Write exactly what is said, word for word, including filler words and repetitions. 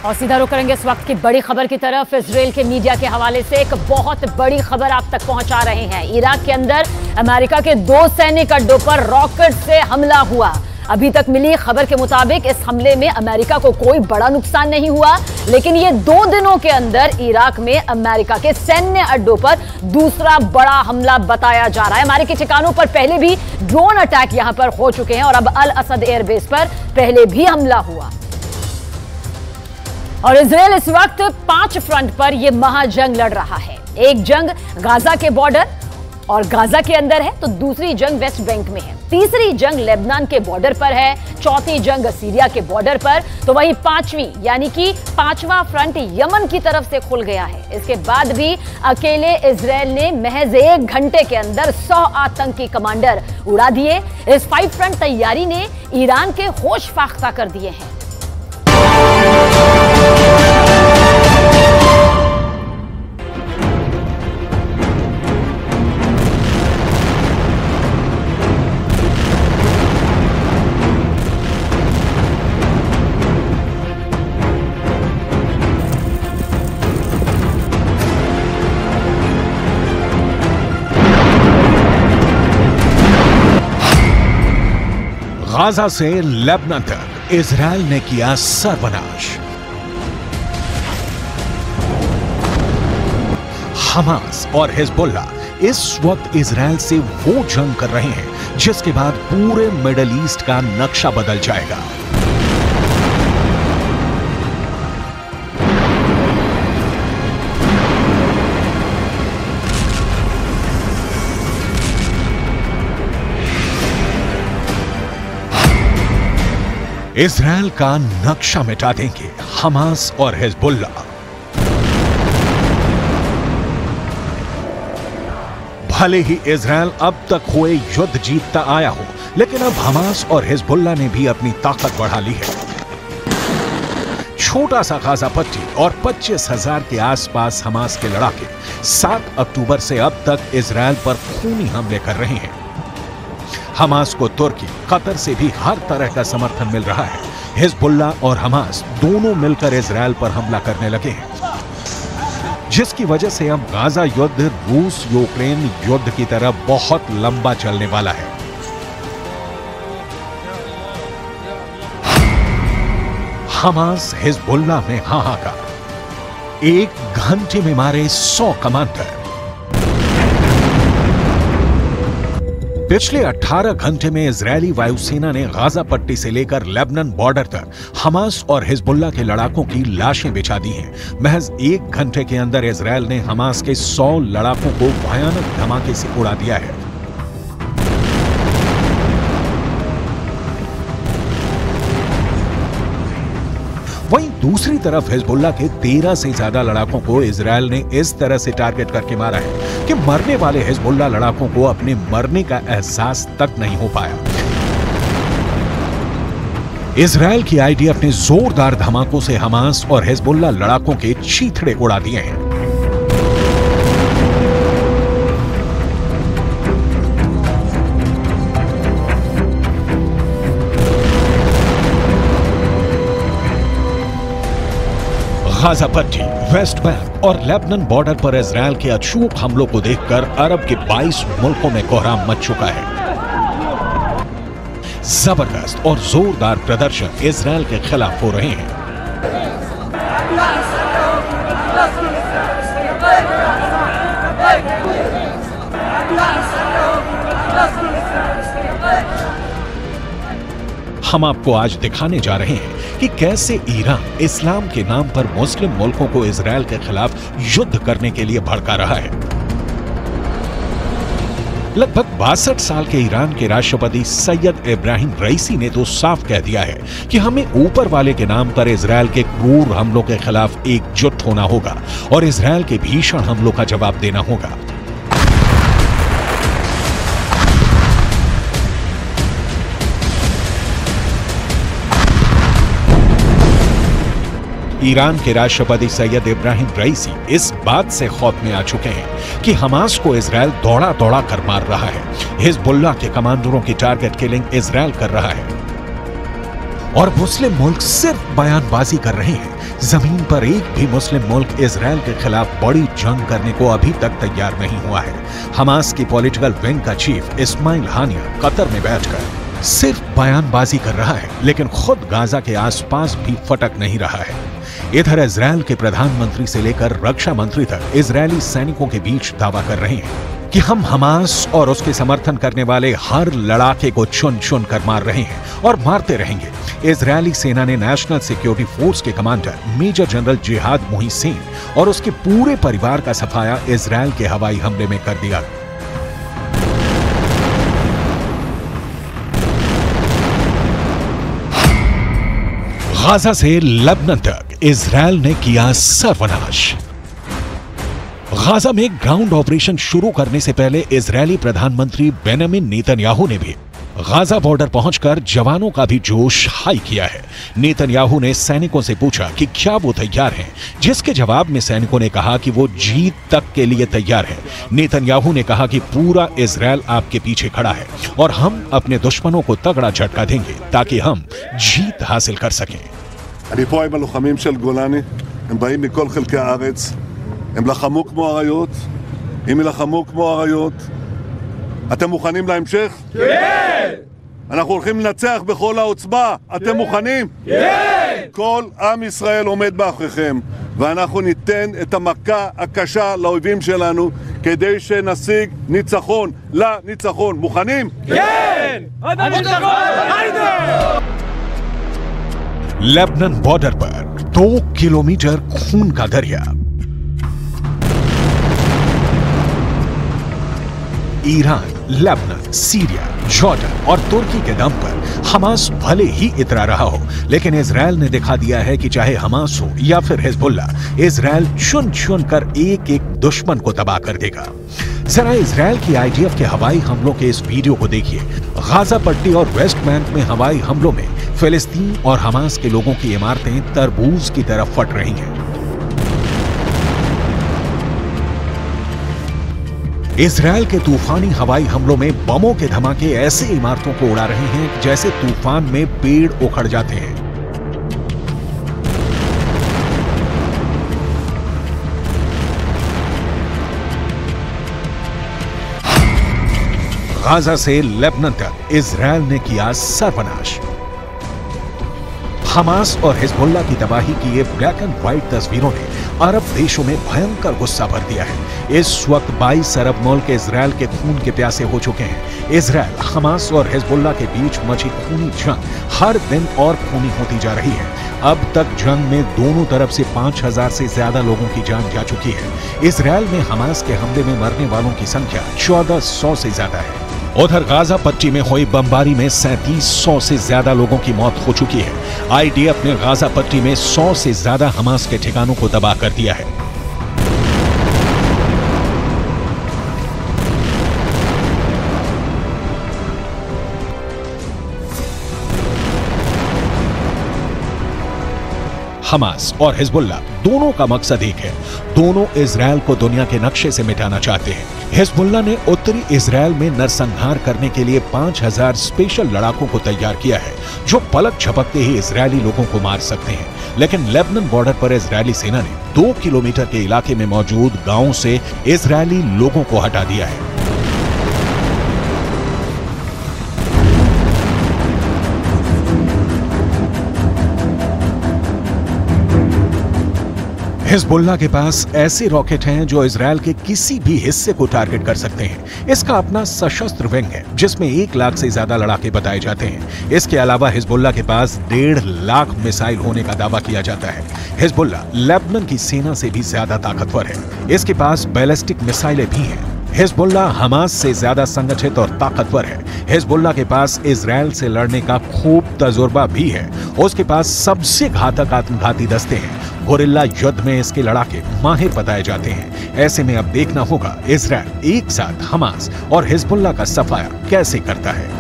और सीधा रुक करेंगे इस वक्त की बड़ी खबर की तरफ। इजराइल के मीडिया के हवाले से एक बहुत बड़ी खबर आप तक पहुंचा रहे हैं। इराक के अंदर अमेरिका के दो सैनिक अड्डों पर रॉकेट से हमला हुआ। अभी तक मिली खबर के मुताबिक इस हमले में अमेरिका को कोई बड़ा नुकसान नहीं हुआ, लेकिन ये दो दिनों के अंदर इराक में अमेरिका के सैन्य अड्डों पर दूसरा बड़ा हमला बताया जा रहा है। अमेरिकी ठिकानों पर पहले भी ड्रोन अटैक यहां पर हो चुके हैं और अब अल असद एयरबेस पर पहले भी हमला हुआ। और इजराइल इस वक्त पांच फ्रंट पर यह महाजंग लड़ रहा है। एक जंग गाजा के बॉर्डर और गाजा के अंदर है, तो दूसरी जंग वेस्ट बैंक में है, तीसरी जंग लेबनान के बॉर्डर पर है, चौथी जंग सीरिया के बॉर्डर पर, तो वही पांचवी यानी कि पांचवा फ्रंट यमन की तरफ से खुल गया है। इसके बाद भी अकेले इजराइल ने महज एक घंटे के अंदर सौ आतंकी कमांडर उड़ा दिए। इस फाइव फ्रंट तैयारी ने ईरान के होश फाख्ता कर दिए हैं। गाजा से लेबनान तक इजराइल ने किया सर्वनाश। हमास और हिजबुल्ला इस वक्त इजराइल से वो जंग कर रहे हैं जिसके बाद पूरे मिडिल ईस्ट का नक्शा बदल जाएगा। इजराइल का नक्शा मिटा देंगे हमास और हिजबुल्ला। भले ही इजराइल अब तक हुए युद्ध जीतता आया हो, लेकिन अब हमास और हिजबुल्ला ने भी अपनी ताकत बढ़ा ली है। छोटा सा गाजा पट्टी और पच्चीस हजार के आसपास हमास के लड़ाके सात अक्टूबर से अब तक इजराइल पर खूनी हमले कर रहे हैं। हमास को तुर्की, कतर से भी हर तरह का समर्थन मिल रहा है। हिजबुल्ला और हमास दोनों मिलकर इजराइल पर हमला करने लगे हैं, जिसकी वजह से अब गाजा युद्ध रूस यूक्रेन युद्ध की तरह बहुत लंबा चलने वाला है। हमास हिजबुल्ला में हाहाकार, एक घंटे में मारे सौ कमांडर। पिछले अठारह घंटे में इजरायली वायुसेना ने गाजा पट्टी से लेकर लेबनान बॉर्डर तक हमास और हिजबुल्ला के लड़ाकों की लाशें बिछा दी हैं। महज एक घंटे के अंदर इजरायल ने हमास के सौ लड़ाकों को भयानक धमाके से उड़ा दिया है। वहीं दूसरी तरफ हिजबुल्ला के तेरह से ज्यादा लड़ाकों को इजरायल ने इस तरह से टारगेट करके मारा है कि मरने वाले हिजबुल्ला लड़ाकों को अपने मरने का एहसास तक नहीं हो पाया। इजरायल की आईडी अपने जोरदार धमाकों से हमास और हिजबुल्ला लड़ाकों के चीथड़े उड़ा दिए हैं। गाजा पट्टी, वेस्ट बैंक और लेबनान बॉर्डर पर इजरायल के अचूक हमलों को देखकर अरब के बाईस मुल्कों में कोहराम मच चुका है। जबरदस्त और जोरदार प्रदर्शन इजरायल के खिलाफ हो रहे हैं। हम आपको आज दिखाने जा रहे हैं कि कैसे ईरान इस्लाम के नाम पर मुस्लिम मुल्कों को इजरायल के खिलाफ युद्ध करने के लिए भड़का रहा है। लगभग बासठ साल के ईरान के राष्ट्रपति सैयद इब्राहिम रईसी ने तो साफ कह दिया है कि हमें ऊपर वाले के नाम पर इजरायल के क्रूर हमलों के खिलाफ एकजुट होना होगा और इजरायल के भीषण हमलों का जवाब देना होगा। ईरान के राष्ट्रपति सैयद इब्राहिम रईसी इस बात से खौफ में आ चुके हैं कि हमास को इजरायल दौड़ा दौड़ा कर मार रहा है। हिजबुल्लाह के कमांडरों की टारगेट किलिंग इजरायल कर रहा है और मुस्लिम मुल्क सिर्फ बयानबाजी कर रहे हैं। जमीन पर एक भी मुस्लिम मुल्क इजरायल के खिलाफ बड़ी जंग करने को अभी तक तैयार नहीं हुआ है। हमास की पॉलिटिकल विंग का चीफ इस्माइल हानिया कतर में बैठकर सिर्फ बयानबाजी कर रहा है, लेकिन खुद गाजा के आसपास भी फटक नहीं रहा है। इधर इजरायल के प्रधानमंत्री से लेकर रक्षा मंत्री तक इजरायली सैनिकों के बीच दावा कर रहे हैं कि हम हमास और उसके समर्थन करने वाले हर लड़ाके को चुन चुन कर मार रहे हैं और मारते रहेंगे। इजरायली सेना ने नेशनल सिक्योरिटी फोर्स के commander major general Jihad Mohisen और उसके पूरे परिवार का सफाया इजरायल के हवाई हमले में कर दिया। गाजा से लेबनान तक इजरायल ने किया सर्वनाश। गाजा में ग्राउंड ऑपरेशन शुरू करने से पहले इजरायली प्रधानमंत्री बेंजामिन नेतन्याहू ने भी गाजा बॉर्डर पहुंचकर जवानों का भी जोश हाई किया है। नेतन्याहू ने सैनिकों से पूछा कि क्या वो तैयार हैं, जिसके जवाब में सैनिकों ने कहा कि वो जीत तक के लिए तैयार है। नेतन्याहू ने कहा कि पूरा इजरायल आपके पीछे खड़ा है और हम अपने दुश्मनों को तगड़ा झटका देंगे ताकि हम जीत हासिल कर सकें। אני פה עם הלוחמים של גולני, הם באים מכל חלקי הארץ, הם לחמו כמו אריות, אם ילחמו כמו אריות, אתם מוכנים להמשך? כן! אנחנו הולכים לנצח בכל העוצמה, אתם מוכנים? כן! כל עם ישראל עומד מאחוריכם, ואנחנו ניתן את המכה הקשה לאויבים שלנו, כדי שנשיג ניצחון, לניצחון. מוכנים? כן! लेबनान बॉर्डर पर दो किलोमीटर खून का दरिया। ईरान, लेबनान, सीरिया, जॉर्डन और तुर्की के दम पर हमास भले ही इतरा रहा हो, लेकिन इजरायल ने दिखा दिया है कि चाहे हमास हो या फिर हिजबुल्ला, इजरायल चुन चुन कर एक एक दुश्मन को तबाह कर देगा। जरा इजरायल की आईडीएफ के हवाई हमलों के इस वीडियो को देखिए। गाजा पट्टी और वेस्ट बैंक में हवाई हमलों में फिलिस्तीन और हमास के लोगों की इमारतें तरबूज की तरफ फट रही हैं। इजरायल के तूफानी हवाई हमलों में बमों के धमाके ऐसे इमारतों को उड़ा रहे हैं जैसे तूफान में पेड़ उखड़ जाते हैं। गाजा से लेबनान तक इजरायल ने किया सर्वनाश। हमास और हिजबुल्ला की तबाही की ये ब्लैक एंड व्हाइट तस्वीरों ने अरब देशों में भयंकर गुस्सा भर दिया है। इस वक्त बाईस अरब मुल्क इजरायल के खून के प्यासे हो चुके हैं। इजरायल, हमास और हिजबुल्ला के बीच मची खूनी जंग हर दिन और खूनी होती जा रही है। अब तक जंग में दोनों तरफ से पांच हजार से ज्यादा लोगों की जान जा चुकी है। इजरायल में हमास के हमले में मरने वालों की संख्या चौदह सौ से ज्यादा है। उधर गाजा पट्टी में हुई बमबारी में सैंतीस सौ से ज्यादा लोगों की मौत हो चुकी है। आईडीएफ ने गाजा पट्टी में सौ से ज्यादा हमास के ठिकानों को तबाह कर दिया है। हमास और हिजबुल्ला दोनों का मकसद एक है। दोनों इजरायल को दुनिया के नक्शे से मिटाना चाहते हैं। हिजबुल्ला ने उत्तरी इजरायल में नरसंहार करने के लिए पांच हजार स्पेशल लड़ाकों को तैयार किया है, जो पलक झपकते ही इजरायली लोगों को मार सकते हैं। लेकिन लेबनान बॉर्डर पर इजरायली सेना ने दो किलोमीटर के इलाके में मौजूद गांवों से इजरायली लोगों को हटा दिया है। हिजबुल्ला के पास ऐसे रॉकेट हैं जो इजरायल के किसी भी हिस्से को टारगेट कर सकते हैं। इसका अपना सशस्त्र विंग है जिसमें एक लाख से ज्यादा लड़ाके बताए जाते हैं। इसके अलावा हिजबुल्ला के पास डेढ़ लाख मिसाइल होने का दावा किया जाता है। हिजबुल्ला लेबनान की सेना से भी ज्यादा ताकतवर है। इसके पास बैलिस्टिक मिसाइलें भी हैं। हिजबुल्ला हमास से ज्यादा संगठित और ताकतवर है। हिजबुल्ला के पास इजरायल से लड़ने का खूब तजुर्बा भी है। उसके पास सबसे घातक आत्मघाती दस्ते हैं। गोरिल्ला युद्ध में इसके लड़ाके माहिर बताए जाते हैं। ऐसे में अब देखना होगा इजरायल एक साथ हमास और हिजबुल्ला का सफाया कैसे करता है।